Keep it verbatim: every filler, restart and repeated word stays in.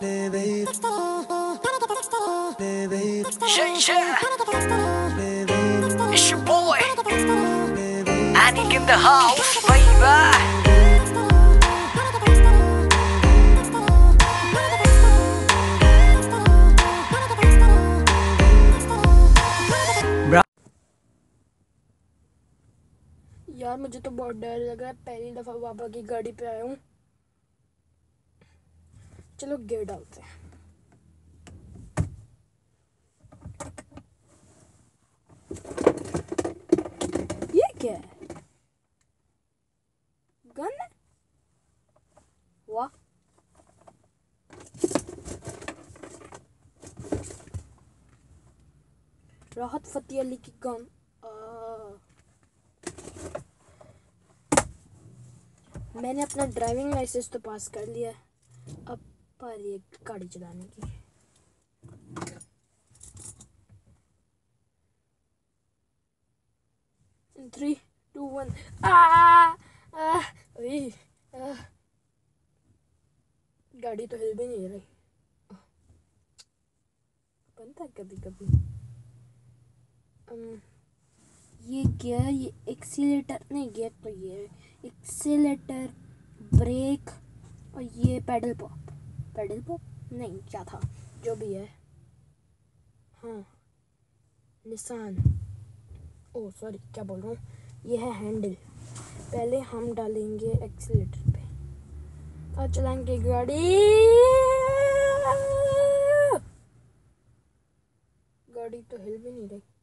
Yeah, yeah. It's your boy, Anik in the house, baby. यार मुझे तो बहुत डर लग रहा है, पहली दफा पापा की गाड़ी पे आया हूँ। चलो गियर डालते हैं। ये क्या है? गन है? वाह, राहत फतेह अली की गन। मैंने अपना ड्राइविंग लाइसेंस तो पास कर लिया है, अब पारी है गाड़ी चलाने की। Three two one. गाड़ी तो हिल भी नहीं रही, बनता है कभी कभी। um, ये क्या है? ये एक्सीलेटर नहीं, गियर तो ये है। एक्सीलेटर, ब्रेक और ये पेडल पॉप। पेडल पॉप नहीं, क्या था, जो भी है। हाँ, निसान। ओह सॉरी, क्या बोल रहा हूँ। ये है हैंडल। पहले हम डालेंगे एक्सीलेटर पे और चलाएंगे गाड़ी। गाड़ी तो हिल भी नहीं रही।